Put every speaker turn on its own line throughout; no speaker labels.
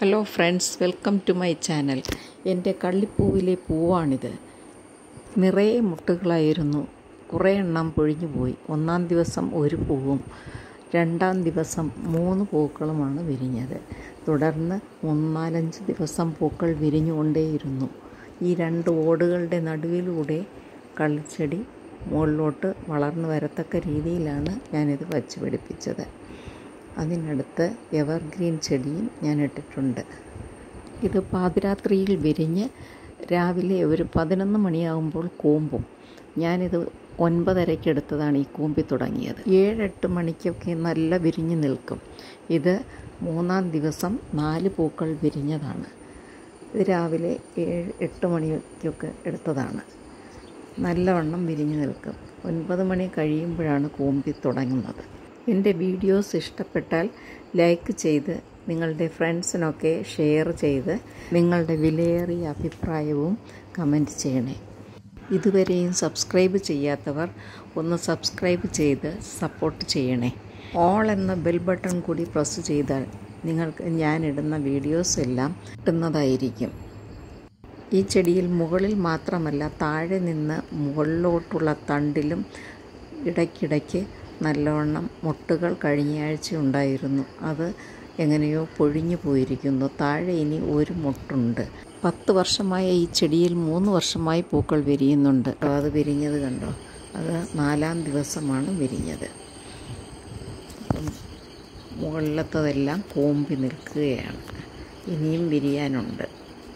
Hello friends, welcome to my channel. എൻ്റെ കള്ളിപ്പൂവിലെ പൂവാണിത്. നിറയെ മുട്ടുകളായിരുന്നു. കുറേ എണ്ണം പൊഴിഞ്ഞു പോയി. ഒന്നാം ദിവസം ഒരു പൂവും രണ്ടാം ദിവസം 3 പൂക്കളുമാണ് വിരിഞ്ഞത്. തുടർന്ന് 3-4-5 ദിവസം പൂക്കൾ വിരിഞ്ഞുകൊണ്ടേയിരുന്നു. ഈ 2 ഓടുകളുടെ നടുവിലൂടെ കള്ളിച്ചെടി മുകളിലോട്ട് വളർന്നു വരത്തക്ക രീതിയിലാണ് ഞാനിത് വച്ച് പിടിപ്പിച്ചത്. അതിനടുത്ത് എവർഗ്രീൻ ചെടിയും ഞാൻ ഇട്ടിട്ടുണ്ട്. ഇത് പാതിരാത്രിയിൽ വിരിഞ്ഞ് രാവിലെ ഒരു 11 മണിയാകുമ്പോൾ കൂമ്പും. ഞാനിത് 9:30 എടുത്തതാണ് ഈ കൂമ്പി തുടങ്ങിയത്. 7-8 മണിക്കൊക്കെ നല്ല വിരിഞ്ഞ് നിൽക്കും. ഇത് 3-ാം ദിവസം 4 പൂക്കൾ വിരിഞ്ഞതാണ്. ഇത് രാവിലെ 7-8 മണിക്കൊക്കെ എടുത്തതാണ്. നല്ലവണ്ണം വിരിഞ്ഞ് നിൽക്കും. 9 മണി കഴിയുമ്പോഴാണ് കൂമ്പി തുടങ്ങുന്നത്. എൻ്റെ വീഡിയോസ് ഇഷ്ടപ്പെട്ടാൽ ലൈക്ക് ചെയ്ത് നിങ്ങളുടെ ഫ്രണ്ട്സിനൊക്കെ ഷെയർ ചെയ്ത് നിങ്ങളുടെ വിലയേറിയ അഭിപ്രായവും കമൻറ്റ് ചെയ്യണേ. ഇതുവരെയും സബ്സ്ക്രൈബ് ചെയ്യാത്തവർ ഒന്ന് സബ്സ്ക്രൈബ് ചെയ്ത് സപ്പോർട്ട് ചെയ്യണേ. ഓൾ എന്ന ബെൽ ബട്ടൺ കൂടി പ്രസ് ചെയ്താൽ നിങ്ങൾക്ക് ഞാനിടുന്ന വീഡിയോസ് എല്ലാം കിട്ടുന്നതായിരിക്കും. ഈ ചെടിയിൽ മുകളിൽ മാത്രമല്ല, താഴെ നിന്ന് മുകളിലോട്ടുള്ള തണ്ടിലും ഇടയ്ക്കിടയ്ക്ക് നല്ലവണ്ണം മുട്ടുകൾ കഴിഞ്ഞയാഴ്ച ഉണ്ടായിരുന്നു. അത് എങ്ങനെയോ പൊഴിഞ്ഞു പോയിരിക്കുന്നു. താഴെ ഇനി ഒരു മുട്ടുണ്ട്. 10 വർഷമായ ഈ ചെടിയിൽ 3 വർഷമായി പൂക്കൾ വിരിയുന്നുണ്ട്. അത് വിരിഞ്ഞത് കണ്ടോ? അത് 4-ാം ദിവസമാണ് വിരിഞ്ഞത്. അപ്പം മുകളിലത്തതെല്ലാം കൂമ്പി നിൽക്കുകയാണ്. ഇനിയും വിരിയാനുണ്ട്.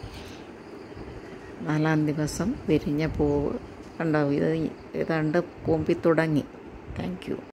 4-ാം ദിവസം വിരിഞ്ഞ പൂവ് കണ്ടോ? ഇത് ഏതാണ്ട് കൂമ്പി തുടങ്ങി. Thank U.